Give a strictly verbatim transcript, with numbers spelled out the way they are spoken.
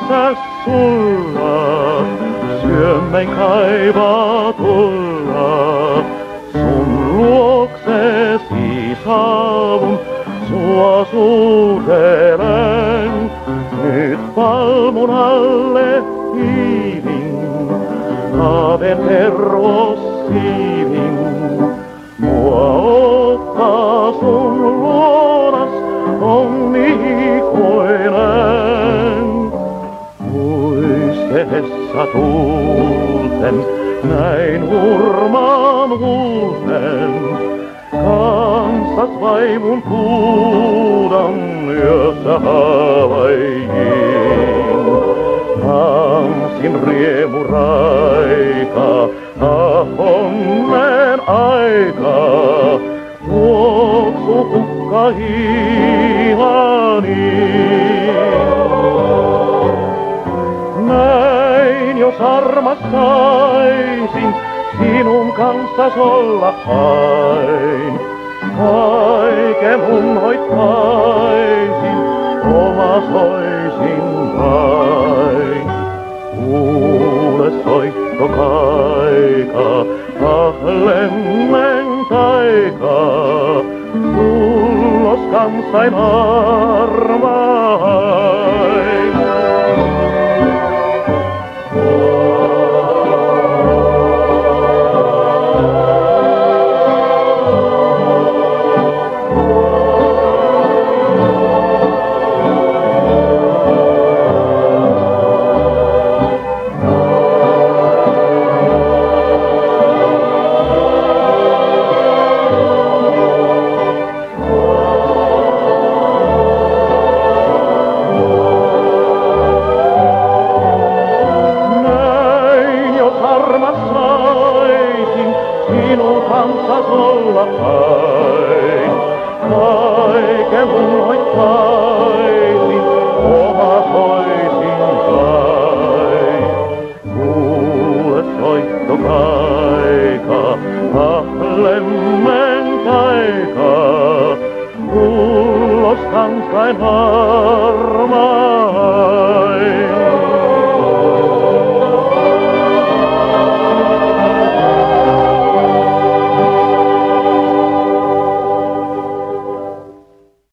missä sulla syömmein kaivaa tulla. Sun luoksesi saavun, sua suutelen. Nyt palmun alle hiivin, haaven tervos siivin. Mua ottaa sun luonas onnikoinen. Muistessa tuulten näin hurmaan huulten, kansas vaivun huudan yössä havaijin. Tanssin riemuraika, ah onnen aika, tuoksu hukka hiihani. Näin jos armastaisin, sinun kanssas olla hain. Kaiken mun hoittaisin, oma soisin vain. Kuule soittokaika, ah lemmen taika, tullos kansain arvain. Sinun kanssas olla hain, kaiken mun hoittaisin, oma soisin vain. Kuule soittokaika, ah lemmen taika, tullos kansain harmain.